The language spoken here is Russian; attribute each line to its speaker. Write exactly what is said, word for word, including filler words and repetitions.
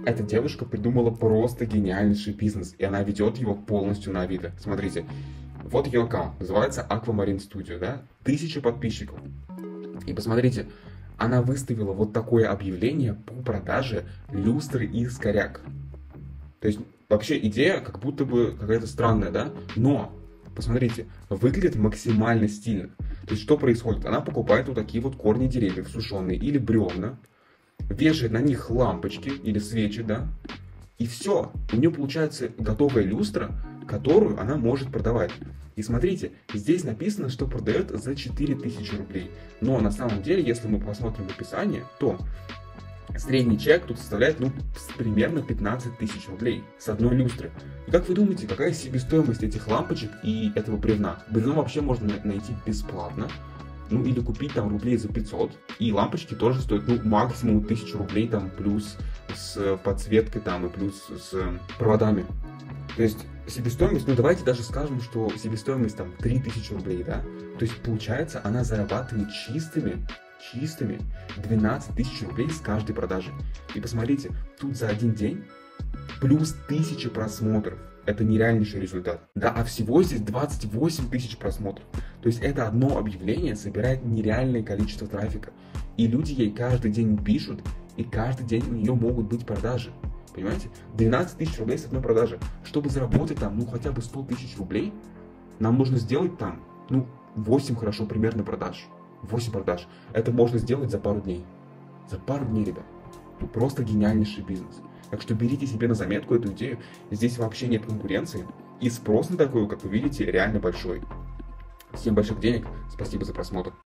Speaker 1: Эта девушка придумала просто гениальнейший бизнес, и она ведет его полностью на Авито. Смотрите, вот ее аккаунт, называется Aquamarine Studio, да? Тысяча подписчиков. И посмотрите, она выставила вот такое объявление по продаже люстры из коряк. То есть, вообще идея как будто бы какая-то странная, да? Но, посмотрите, выглядит максимально стильно. То есть, что происходит? Она покупает вот такие вот корни деревьев сушеные или бревна, вешает на них лампочки или свечи, да? И все, у нее получается готовая люстра, которую она может продавать. И смотрите, здесь написано, что продает за четыре тысячи рублей. Но на самом деле, если мы посмотрим описание, то средний чек тут составляет, ну, примерно пятнадцать тысяч рублей с одной люстры. И как вы думаете, какая себестоимость этих лампочек и этого бревна? Бревно вообще можно найти бесплатно. Ну, или купить там рублей за пятьсот. И лампочки тоже стоят, ну, максимум тысячу рублей, там, плюс с подсветкой, там, и плюс с проводами. То есть, себестоимость, ну, давайте даже скажем, что себестоимость, там, три тысячи рублей, да? То есть, получается, она зарабатывает чистыми, чистыми двенадцать тысяч рублей с каждой продажи. И посмотрите, тут за один день плюс тысяча просмотров. Это нереальнейший результат. Да, а всего здесь двадцать восемь тысяч просмотров. То есть это одно объявление собирает нереальное количество трафика. И люди ей каждый день пишут, и каждый день у нее могут быть продажи. Понимаете? двенадцать тысяч рублей с одной продажи. Чтобы заработать там, ну, хотя бы сто тысяч рублей, нам нужно сделать там, ну, восемь хорошо примерно продаж. восемь продаж. Это можно сделать за пару дней. За пару дней, ребят. Просто гениальнейший бизнес. Так что берите себе на заметку эту идею. Здесь вообще нет конкуренции. И спрос на такую, как вы видите, реально большой. Всем больших денег. Спасибо за просмотр.